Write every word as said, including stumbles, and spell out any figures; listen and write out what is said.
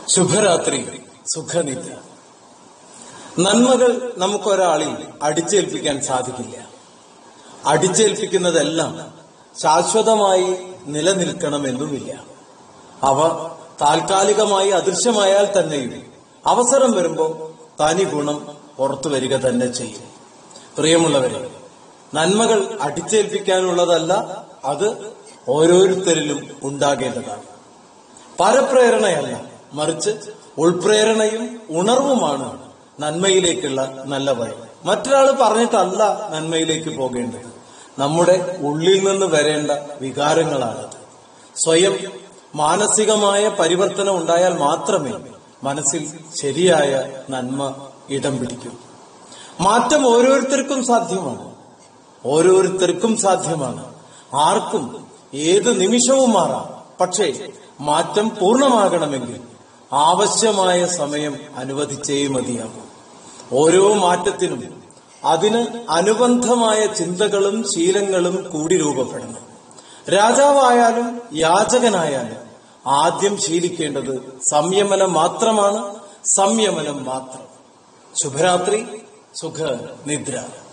ശുഭരാത്രി, സുഖനിദ്ര. നന്മകൾ നമുക്കൊരാളിൽ അടിച്ചേൽപ്പിക്കാൻ സാധിക്കില്ല. അടിച്ചേൽപ്പിക്കുന്നതെല്ലാം ശാശ്വതമായി നിലനിൽക്കണമെന്നുമില്ല. അവ താൽക്കാലികമായി അദൃശ്യമായാൽ തന്നെയും അവസരം വരുമ്പോൾ തനി ഗുണം പുറത്തു വരിക തന്നെ ചെയ്യും. പ്രിയമുള്ളവരെ, നന്മകൾ അടിച്ചേൽപ്പിക്കാനുള്ളതല്ല, അത് ഓരോരുത്തരിലും ഉണ്ടാകേണ്ടതാണ്. പരപ്രേരണയല്ല, മറിച്ച് ഉൾപ്രേരണയും ഉണർവുമാണ് നന്മയിലേക്കുള്ള നല്ല വഴി. മറ്റൊരാൾ പറഞ്ഞിട്ടല്ല നന്മയിലേക്ക് പോകേണ്ടത്. നമ്മുടെ ഉള്ളിൽ നിന്ന് വരേണ്ട വികാരങ്ങളാണത്. സ്വയം മാനസികമായ പരിവർത്തനം ഉണ്ടായാൽ മാത്രമേ മനസ്സിൽ ശരിയായ നന്മ ഇടം പിടിക്കൂ. മാറ്റം ഓരോരുത്തർക്കും സാധ്യമാണ്. ഓരോരുത്തർക്കും സാധ്യമാണ്. ആർക്കും ഏത് നിമിഷവും മാറാം. പക്ഷേ മാറ്റം പൂർണ്ണമാകണമെങ്കിൽ ആവശ്യമായ സമയം അനുവദിച്ചേ മതിയാകും. ഓരോ മാറ്റത്തിനും അതിന് അനുബന്ധമായ ചിന്തകളും ശീലങ്ങളും കൂടി രൂപപ്പെടണം. രാജാവായാലും യാചകനായാലും ആദ്യം ശീലിക്കേണ്ടത് സംയമനം മാത്രമാണ്. സംയമനം മാത്രം. ശുഭരാത്രി, സുഖ നിദ്ര.